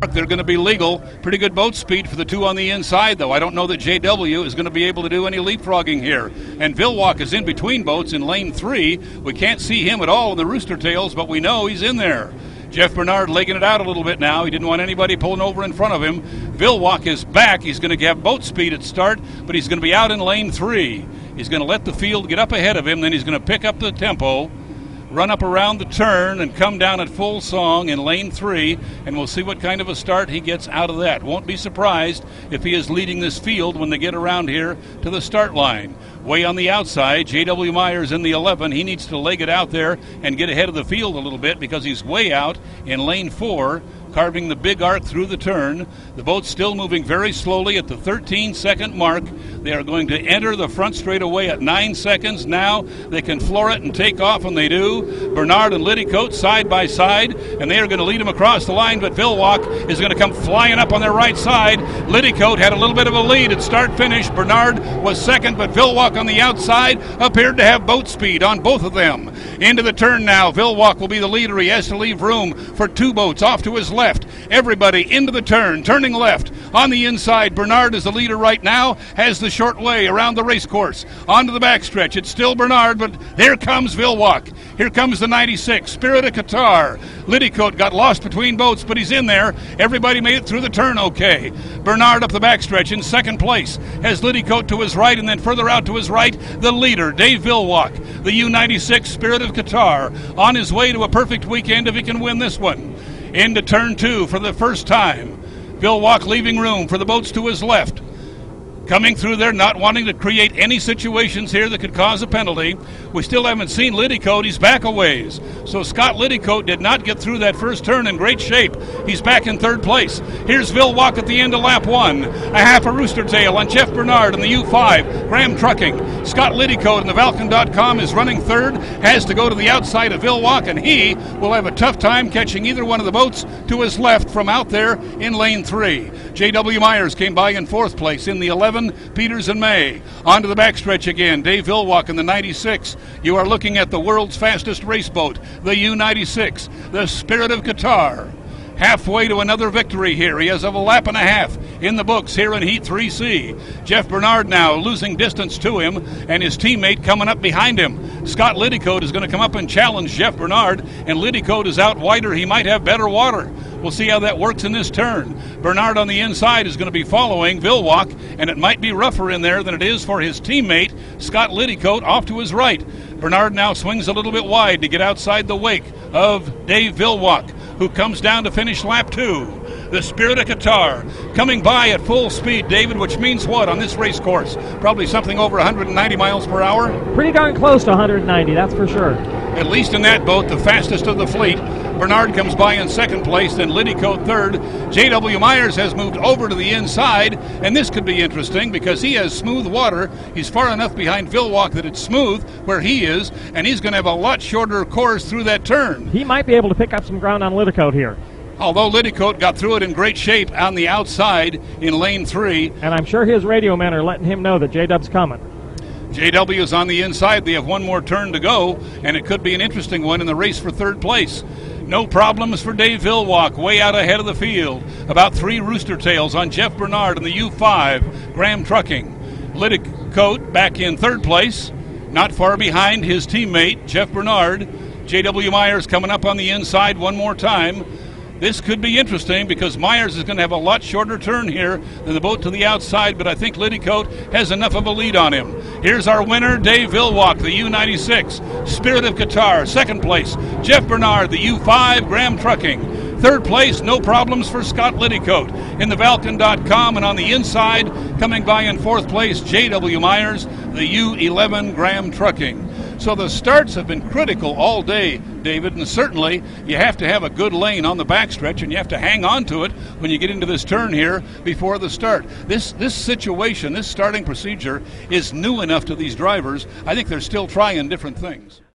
They're going to be legal. Pretty good boat speed for the two on the inside, though. I don't know that JW is going to be able to do any leapfrogging here. And Vilwalk is in between boats in lane 3. We can't see him at all in the Rooster Tails, but we know he's in there. Jeff Bernard legging it out a little bit now. He didn't want anybody pulling over in front of him. Vilwalk is back. He's going to have boat speed at start, but he's going to be out in lane 3. He's going to let the field get up ahead of him, then he's going to pick up the tempo, run up around the turn, and come down at full song in lane 3, and we'll see what kind of a start he gets out of that. Won't be surprised if he is leading this field when they get around here to the start line. Way on the outside, J.W. Myers in the 11. He needs to leg it out there and get ahead of the field a little bit because he's way out in lane 4, carving the big arc through the turn. The boat's still moving very slowly at the 13-second mark. They are going to enter the front straightaway at 9 seconds. Now they can floor it and take off, and they do. Bernard and Liddycoat side by side, and they are going to lead him across the line, but Vilwalk is going to come flying up on their right side. Liddycoat had a little bit of a lead at start-finish. Bernard was second, but Vilwalk on the outside appeared to have boat speed on both of them. Into the turn now. Vilwalk will be the leader. He has to leave room for two boats off to his left. Everybody into the turn, turning left. On the inside, Bernard is the leader right now, has the short way around the race course. Onto the backstretch. It's still Bernard, but there comes Vilwalk. Here comes the 96, Spirit of Qatar. Liddycoat got lost between boats, but he's in there. Everybody made it through the turn okay. Bernard up the backstretch in second place. Has Liddycoat to his right, and then further out to his right, the leader, Dave Vilwalk, the U96 Spirit of Qatar, on his way to a perfect weekend if he can win this one. Into turn 2 for the first time. Vilwalk leaving room for the boats to his left. Coming through there, not wanting to create any situations here that could cause a penalty. We still haven't seen Liddycoat. He's back a ways. So Scott Liddycoat did not get through that first turn in great shape. He's back in third place. Here's Vilwalk at the end of lap 1. A half a rooster tail on Jeff Bernard in the U5. Graham Trucking. Scott Liddycoat in the Valken.com is running third. Has to go to the outside of Vilwalk, and he will have a tough time catching either one of the boats to his left from out there in lane 3. J.W. Myers came by in fourth place in the 11. Peters and May. Onto the backstretch again. Dave Vilwalk in the 96. You are looking at the world's fastest race boat, the U96, the Spirit of Qatar. Halfway to another victory here. He has a lap and a half in the books here in Heat 3C. Jeff Bernard now losing distance to him, and his teammate coming up behind him. Scott Liddycoat is going to come up and challenge Jeff Bernard, and Liddycoat is out wider. He might have better water. We'll see how that works in this turn. Bernard on the inside is going to be following Vilwalk, and it might be rougher in there than it is for his teammate, Scott Liddycoat, off to his right. Bernard now swings a little bit wide to get outside the wake of Dave Vilwalk, who comes down to finish lap 2. The Spirit of Qatar coming by at full speed, David, which means what on this race course? Probably something over 190 miles per hour? Pretty darn close to 190, that's for sure. At least in that boat, the fastest of the fleet. Bernard comes by in second place, then Liddycoat third. J.W. Myers has moved over to the inside, and this could be interesting because he has smooth water. He's far enough behind Vilwalk that it's smooth where he is, and he's going to have a lot shorter course through that turn. He might be able to pick up some ground on Liddycoat here. Although Liddycoat got through it in great shape on the outside in lane 3. And I'm sure his radio men are letting him know that J-Dub's coming. JW is on the inside. They have one more turn to go, and it could be an interesting one in the race for third place. No problems for Dave Vilwalk, way out ahead of the field. About 3 rooster tails on Jeff Bernard in the U5, Graham Trucking. Liddycoat back in third place, not far behind his teammate, Jeff Bernard. J.W. Myers coming up on the inside one more time. This could be interesting because Myers is going to have a lot shorter turn here than the boat to the outside, but I think Liddycoat has enough of a lead on him. Here's our winner, Dave Vilwalk, the U96, Spirit of Qatar. Second place, Jeff Bernard, the U5, Graham Trucking. Third place, no problems for Scott Liddycoat in the Valken.com, and on the inside, coming by in fourth place, J.W. Myers, the U11, Graham Trucking. So the starts have been critical all day, David, and certainly you have to have a good lane on the backstretch, and you have to hang on to it when you get into this turn here before the start. This situation, this starting procedure is new enough to these drivers. I think they're still trying different things.